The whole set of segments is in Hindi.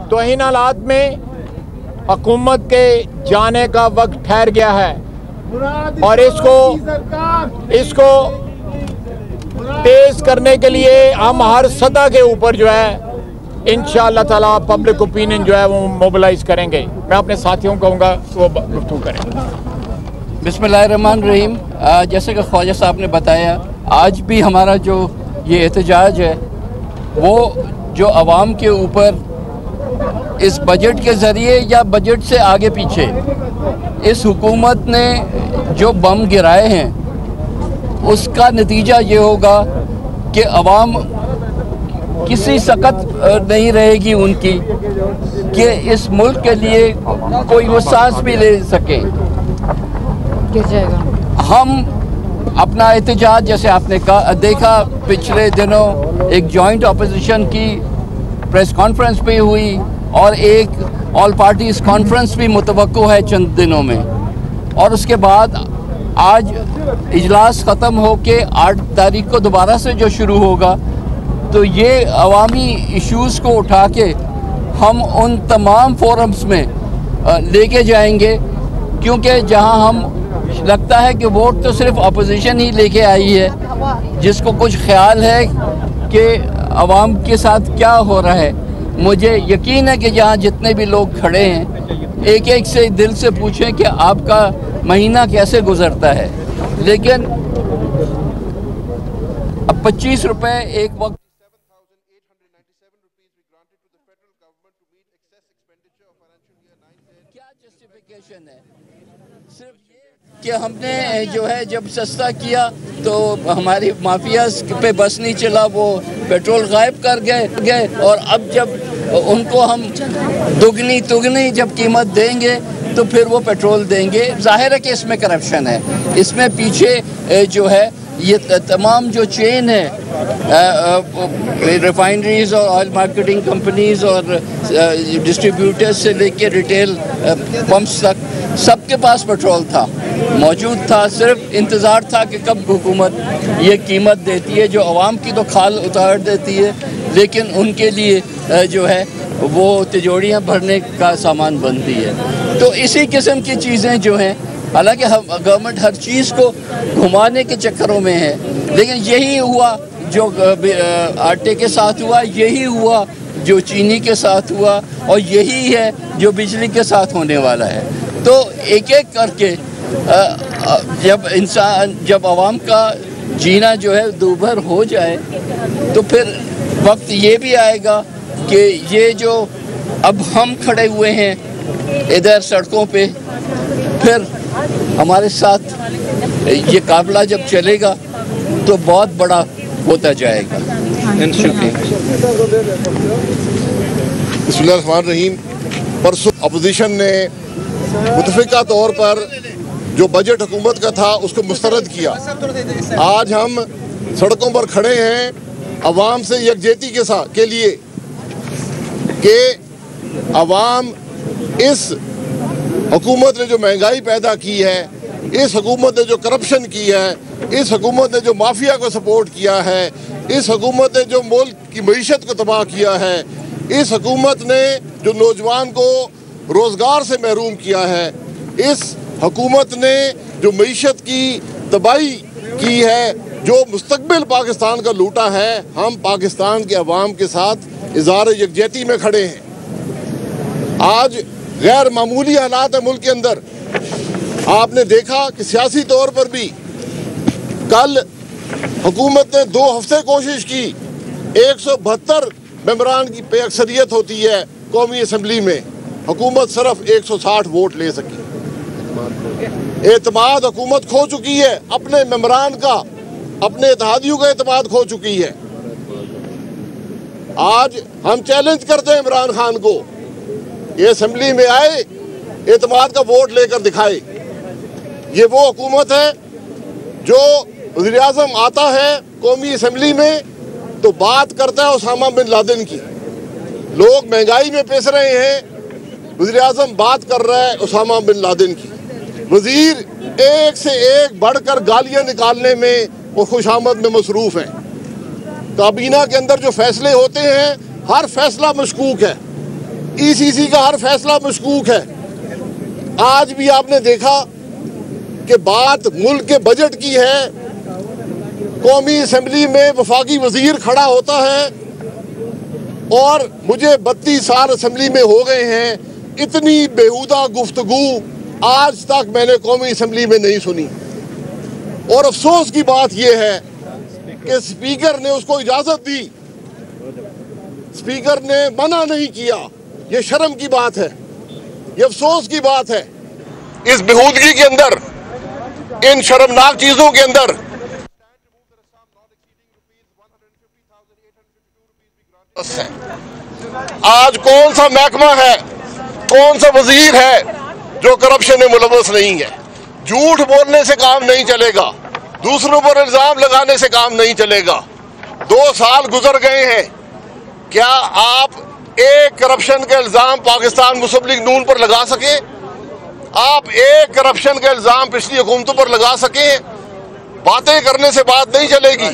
तो इन हालात में हुकूमत के जाने का वक्त ठहर गया है और इसको तेज करने के लिए हम हर सतह के ऊपर जो है इंशाअल्लाह ताला पब्लिक ओपिनियन जो है वो मोबिलाइज करेंगे। मैं अपने साथियों को कहूँगा वो गुफ्तगू करें। बिस्मिल्लाहिर्रहमानिर्रहीम। जैसे कि ख्वाजा साहब ने बताया, आज भी हमारा जो ये एहतजाज है वो जो आवाम के ऊपर इस बजट के ज़रिए या बजट से आगे पीछे इस हुकूमत ने जो बम गिराए हैं उसका नतीजा ये होगा कि आवाम किसी सकत नहीं रहेगी उनकी कि इस मुल्क के लिए कोई वो सांस भी ले सके। हम अपना एहतजाज जैसे आपने देखा पिछले दिनों एक जॉइंट अपोजिशन की प्रेस कॉन्फ्रेंस भी हुई और एक ऑल पार्टीज़ कॉन्फ्रेंस भी मुतवक्को है चंद दिनों में, और उसके बाद आज इजलास ख़त्म हो के 8 तारीख को दोबारा से जो शुरू होगा, तो ये अवामी इश्यूज़ को उठा के हम उन तमाम फोरम्स में लेके जाएंगे, क्योंकि जहां हम लगता है कि वोट तो सिर्फ अपोजिशन ही लेके आई है, जिसको कुछ ख्याल है कि अवाम के साथ क्या हो रहा है। मुझे यकीन है कि जहाँ जितने भी लोग खड़े हैं एक एक से दिल से पूछें कि आपका महीना कैसे गुजरता है, लेकिन अब 25 रुपये एक वक्त क्या जस्टिफिकेशन है? सिर्फ ये कि हमने जो है जब सस्ता किया तो हमारी माफियाज पे बस नहीं चला, वो पेट्रोल गायब कर गए और अब जब उनको हम दुगनी जब कीमत देंगे तो फिर वो पेट्रोल देंगे। जाहिर है कि इसमें करप्शन है, इसमें पीछे जो है ये तमाम जो चेन है रिफाइनरीज और ऑयल मार्केटिंग कंपनीज और डिस्ट्रीब्यूटर्स से लेके रिटेल पंप्स तक सबके पास पेट्रोल था, मौजूद था। सिर्फ इंतज़ार था कि कब हुकूमत ये कीमत देती है जो आवाम की तो खाल उतार देती है, लेकिन उनके लिए जो है वो तिजोरियाँ भरने का सामान बनती है। तो इसी किस्म की चीज़ें जो हैं, हालांकि गवर्नमेंट हर चीज़ को घुमाने के चक्करों में है, लेकिन यही हुआ जो आटे के साथ हुआ, यही हुआ जो चीनी के साथ हुआ, और यही है जो बिजली के साथ होने वाला है। तो एक एक करके जब आवाम का जीना जो है दूभर हो जाए तो फिर वक्त ये भी आएगा कि ये जो अब हम खड़े हुए हैं इधर सड़कों पे, फिर हमारे साथ ये काफिला जब चलेगा तो बहुत बड़ा होता जाएगा। बिस्मिल्लाहिर्रहमानिर्रहीम। परसों अपोजिशन ने मुतफ़िका तौर पर जो बजट हुकूमत का था उसको मुस्तरद किया। आज हम सड़कों पर खड़े हैं अवाम से यकजहती के लिए कि अवाम इस हुकूमत ने जो महंगाई पैदा की है, इस हुकूमत ने जो करप्शन की है, इस हुकूमत ने जो माफिया को सपोर्ट किया है, इस हुकूमत ने जो मुल्क की मईशत को तबाह किया है, इस हुकूमत ने जो नौजवान को रोज़गार से महरूम किया है, इस हुकूमत ने जो मईशत की तबाही की है, जो मुस्तकबिल पाकिस्तान का लूटा है, हम पाकिस्तान के अवाम के साथ इज़हार यकजहती में खड़े हैं। आज गैर मामूली हालात है मुल्क के अंदर। आपने देखा कि सियासी तौर पर भी कल हुकूमत ने 2 हफ्ते कोशिश की, 172 मेंबरान की पे अक्सरियत होती है कौमी असम्बली में, हुकूमत सिर्फ 160 वोट ले सकी। एतमाद हुकूमत खो चुकी है, अपने मेंबरान का, अपने इत्तेहादियों का एतमाद खो चुकी है। आज हम चैलेंज करते हैं इमरान खान को, ये असम्बली में आए, एतमाद का वोट लेकर दिखाए। ये वो हुकूमत है जो वज़ीर आज़म आता है कौमी असम्बली में तो बात करता है उसामा बिन लादेन की। लोग महंगाई में पिस रहे हैं, वज़ीर आज़म बात कर रहा है उसामा बिन लादेन की। वज़ीर एक से एक बढ़कर गालियां निकालने में वो खुशामद में मसरूफ़ हैं। काबीना के अंदर जो फैसले होते हैं, हर फैसला मशकूक है। ईसीसी का हर फैसला मशकूक है। आज भी आपने देखा कि बात मुल्क के बजट की है, कौमी असेंबली में वफाकी वजीर खड़ा होता है और मुझे 32 साल असेंबली में हो गए हैं, इतनी बेहुदा गुफ्तगू आज तक मैंने कौमी असेंबली में नहीं सुनी। और अफसोस की बात यह है कि स्पीकर ने उसको इजाजत दी, स्पीकर ने मना नहीं किया। ये शर्म की बात है, ये अफसोस की बात है। इस बेहूदगी के अंदर, इन शर्मनाक चीजों के अंदर आज कौन सा महकमा है, कौन सा वजीर है जो करप्शन में मुलव्वस नहीं है। झूठ बोलने से काम नहीं चलेगा, दूसरों पर इल्जाम लगाने से काम नहीं चलेगा। 2 साल गुजर गए हैं, क्या आप एक करप्शन के इल्जाम पाकिस्तान मुस्लिम लीग नून पर लगा सके? आप एक करप्शन के इल्जाम पिछली हुकूमतों पर लगा सके? बातें करने से बात नहीं चलेगी।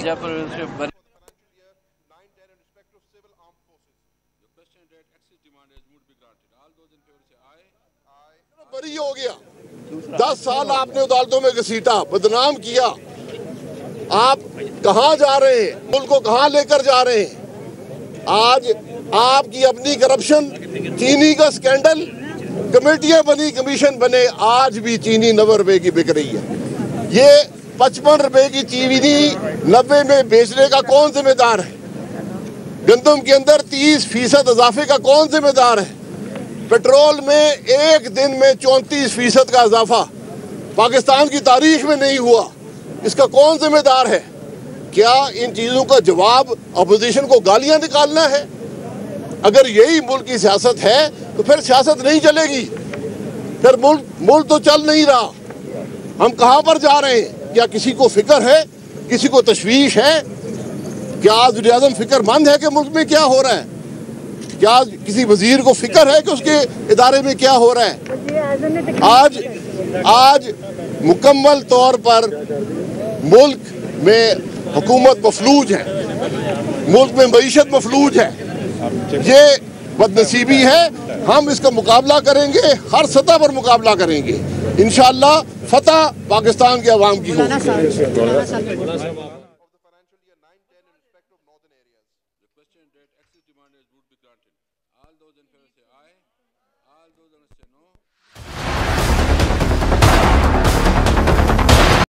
बरी हो गया, 10 साल आपने अदालतों में घसीटा, बदनाम किया। आप कहां जा रहे हैं, मुल्क को कहां लेकर जा रहे हैं? आज आपकी अपनी करप्शन, चीनी का स्कैंडल, कमेटियां बनी, कमीशन बने, आज भी चीनी 90 रुपए की बिक रही है। ये 55 रुपए की चीनी 90 में बेचने का कौन जिम्मेदार है? गंदम के अंदर 30% इजाफे का कौन जिम्मेदार है? पेट्रोल में एक दिन में 34% का इजाफा पाकिस्तान की तारीख में नहीं हुआ, इसका कौन जिम्मेदार है? क्या इन चीजों का जवाब अपोजिशन को गालियां निकालना है? अगर यही मुल्क की सियासत है तो फिर सियासत नहीं चलेगी, फिर मुल्क तो चल नहीं रहा। हम कहां पर जा रहे हैं? क्या किसी को फिक्र है, किसी को तशवीश है? क्या आज वज़ीर आज़म फिक्रमंद है कि मुल्क में क्या हो रहा है? क्या किसी वजीर को फिक्र है कि उसके इदारे में क्या हो रहा है? आज मुकम्मल तौर पर मुल्क में हुकूमत मफलूज है, मुल्क में मईशत मफलूज है। ये बदनसीबी है। हम इसका मुकाबला करेंगे, हर सतह पर मुकाबला करेंगे। इंशाअल्लाह फतह पाकिस्तान के अवाम की होगी।